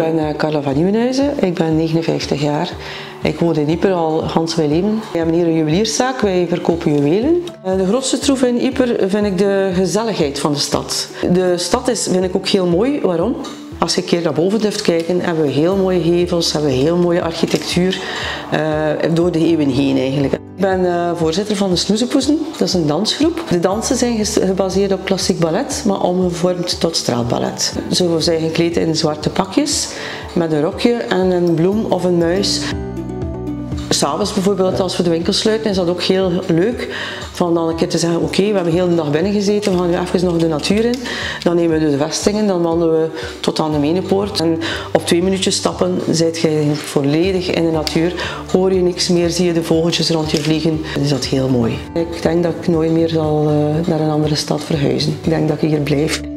ben Carla van Nieuwenhuizen, ik ben 59 jaar. Ik woon in Ieper al gans mijn leven. We hebben hier een juwelierszaak, wij verkopen juwelen. De grootste troef in Ieper vind ik de gezelligheid van de stad. De stad vind ik ook heel mooi. Waarom? Als je een keer naar boven durft kijken, hebben we heel mooie gevels, hebben we heel mooie architectuur door de eeuwen heen eigenlijk. Ik ben voorzitter van de Snoezepoezen, dat is een dansgroep. De dansen zijn gebaseerd op klassiek ballet, maar omgevormd tot straatballet. Ze zijn gekleed in zwarte pakjes, met een rokje en een bloem of een muis. S'avonds bijvoorbeeld, als we de winkel sluiten, is dat ook heel leuk. Van dan een keer te zeggen, oké, we hebben heel de dag binnen gezeten, we gaan nu even nog de natuur in. Dan nemen we de vestingen, dan wandelen we tot aan de Menepoort. En op 2 minuutjes stappen zit je volledig in de natuur. Hoor je niks meer, zie je de vogeltjes rond je vliegen. Dan is dat heel mooi. Ik denk dat ik nooit meer zal naar een andere stad verhuizen. Ik denk dat ik hier blijf.